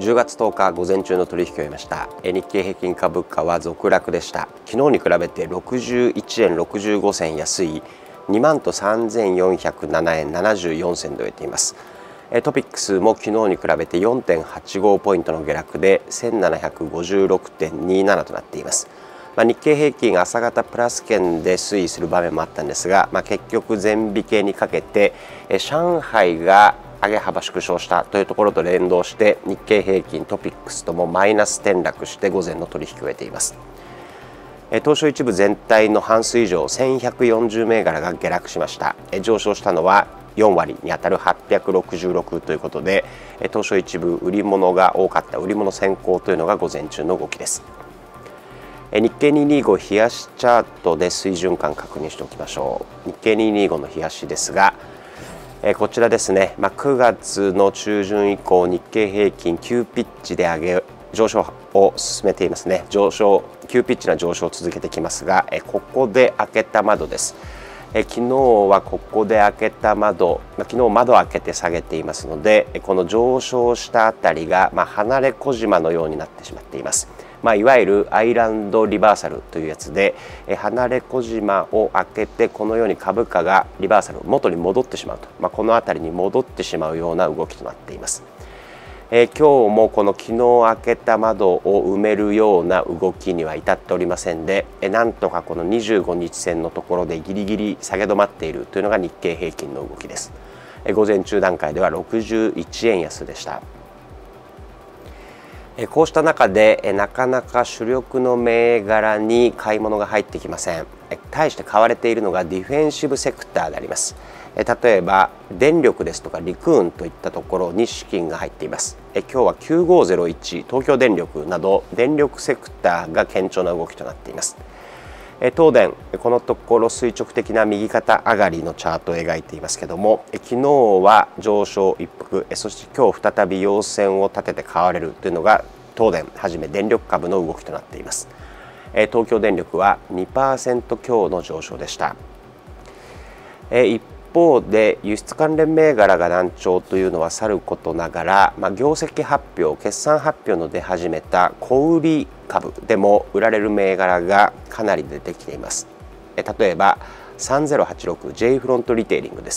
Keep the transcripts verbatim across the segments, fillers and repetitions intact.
じゅうがつとおか午前中の取引を終えました。日経平均株価は続落でした。昨日に比べてろくじゅういちえんろくじゅうごせん安いにまんさんぜんよんひゃくななえんななじゅうよんせんで終えています。トピックスも昨日に比べて よんてんはちご ポイントの下落で せんななひゃくごじゅうろくてんになな となっています。まあ、日経平均朝方プラス圏で推移する場面もあったんですが、まあ、結局全引けにかけて上海が上げ幅縮小したというところと連動して日経平均トピックスともマイナス転落して午前の取引を終えています。東証一部全体の半数以上せんひゃくよんじゅう銘柄が下落しました。上昇したのはよんわりにあたるはっぴゃくろくじゅうろくということで、東証一部売り物が多かった売り物先行というのが午前中の動きです。日経にひゃくにじゅうご冷やしチャートで水準感確認しておきましょう。日経にひゃくにじゅうごの冷やしですが、こちらですね、まあ、くがつの中旬以降日経平均急ピッチで上げ上昇を進めていますね。上昇急ピッチな上昇を続けてきますが、ここで開けた窓です。昨日はここで開けた窓、昨日窓を開けて下げていますので、この上昇したあたりが、まあ、離れ小島のようになってしまっています。まあ、いわゆるアイランドリバーサルというやつで、離れ小島を開けてこのように株価がリバーサル元に戻ってしまうと、まあ、この辺りに戻ってしまうような動きとなっています。えー、今日もこの昨日開けた窓を埋めるような動きには至っておりませんで、えー、なんとかこのにじゅうごにち線のところでギリギリ下げ止まっているというのが日経平均の動きです。えー、午前中段階ではろくじゅういちえん安でした。えー、こうした中で、えー、なかなか主力の銘柄に買い物が入ってきません。えー、対して買われているのがディフェンシブセクターであります。例えば電力ですとか陸運といったところに資金が入っています。今日はきゅうごゼロいち東京電力など電力セクターが堅調な動きとなっています。東電このところ垂直的な右肩上がりのチャートを描いていますけども、昨日は上昇一服、そして今日再び陽線を立てて買われるというのが東電はじめ電力株の動きとなっています。東京電力は にパーセント 強の上昇でした。一一方で輸出関連銘柄が難聴というのはさることながら、まあ、業績発表決算発表の出始めた小売株でも売られる銘柄がかなり出てきています。例えばさんぜろはちろく J フロントリテイリングです。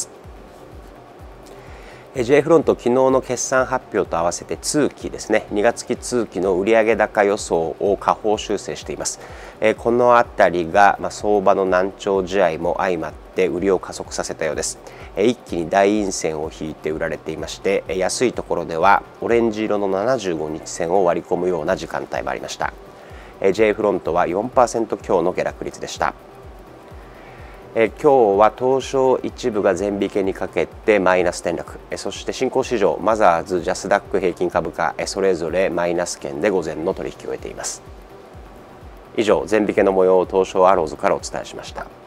J フロント昨日の決算発表と合わせて通期ですね、にがつ期通期の売上高予想を下方修正しています。このあたりが相場の難聴試合も相まって売りを加速させたようです。一気に大陰線を引いて売られていまして、安いところではオレンジ色のななじゅうごにち線を割り込むような時間帯もありました。 J フロントは よんパーセント 強の下落率でした。今日は東証一部が全引けにかけてマイナス転落、そして新興市場マザーズ、ジャスダック平均株価それぞれマイナス圏で午前の取引を終えています。以上、全引けの模様を東証アローズからお伝えしました。